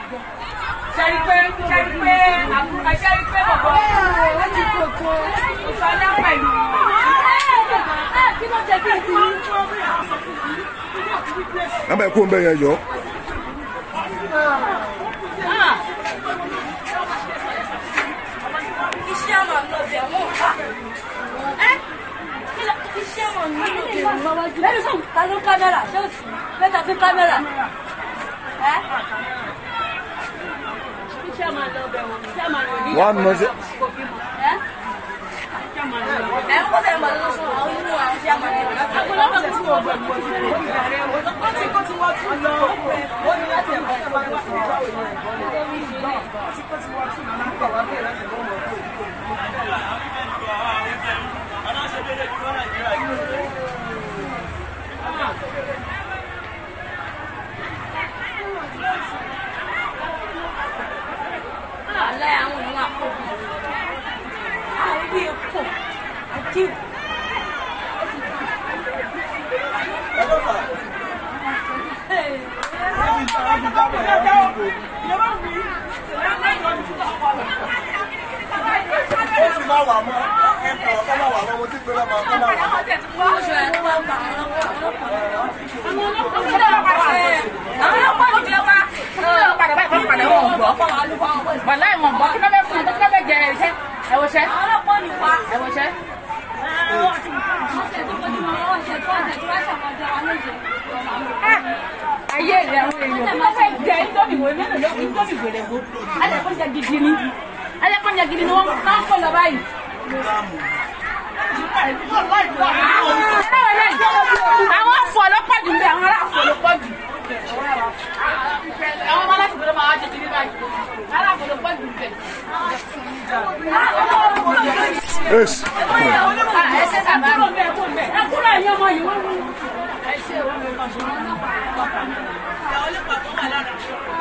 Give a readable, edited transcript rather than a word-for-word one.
Ṣẹ́rí pé àbúrò ṣẹ́rí pé bọ̀bọ̀ ó ti kòkó ìfọdá pẹ̀lú. Kí ló jẹ́ kí n ti rí? Nàbà ẹ̀kọ́ ń bẹ̀ yẹn yọ. Iṣẹ́ ọmọ ló bẹ̀ wọ́n fà. Iṣẹ́ ọmọ mi ló bẹ̀ wọ́n lọ́wọ́jú. Lẹ́nu sọ̀rọ̀ ta ló kámẹ́rà? Ṣé o sì mẹ́ta fún kámẹ́rà? Iṣẹ́ ọmọ ló bẹ̀ wọ́n. Iṣẹ́ ọmọ ló ní. Wọ́n á nọ sí. Kó tẹ̀ mọ̀ lọ́sọ̀ àwọn inú àwọn iṣẹ́ ọmọ ló bẹ̀ wọ́n. Àgbọ̀lọ́pọ̀ tí wọ́n gbọ́ kó ti wọ́n tún lọ. Ó ní láti ẹ̀kọ́ tó bá lọ sí ìjọ ìlú. Kó ti wọ́n tún lọ láti ọ̀wá bẹ́ẹ̀ láti ẹ̀kọ́ mọ̀ ayé rẹ̀ àwọn èèyàn tí wọ́n fẹ́ jẹ nítorí ìwé mélòó ló nítorí ìwé wo alẹ́kọ̀ọ́jà gidi ni wọ́n máa ń kọ́ lọ báyìí. Àwọn afọ ọlọ́pàá jù ń bẹ àwọn aláàfọ ọlọ́pàá jù. Àwọn ọmọ aláṣẹ gbọ́dọ̀ máa wá jẹ kiri báyìí. Aláàfọ ọlọ́pàá jù ń bẹ. Ẹsẹ̀ sábà rò. Ẹ kúrò ẹ̀yìn ọmọ yìí wọ́n mú. Ẹ ṣe òun lè kàn ṣe wọ́n náà. Ìyá ọlọ́pàá tó wà lára.